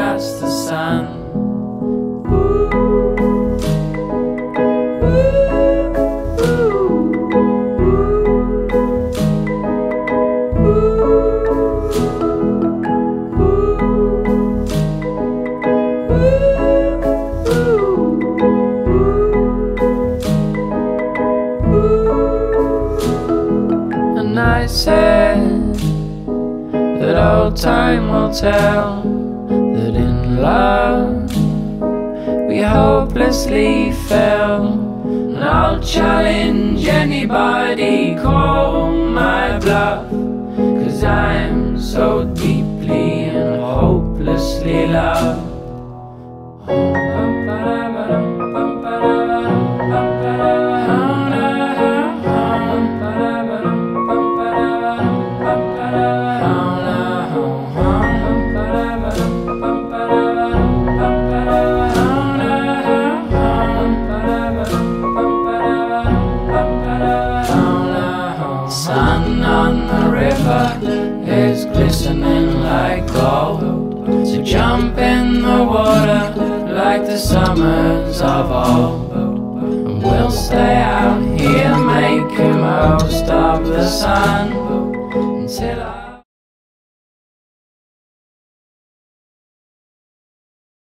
that's the sun. And I said that old time will tell that in love we hopelessly fell. And I'll challenge anybody, call my bluff, 'cause I'm so deeply and hopelessly loved. Sun on the river is glistening like gold, so jump in the water like the summers of old. And we'll stay out here making most of the sun until I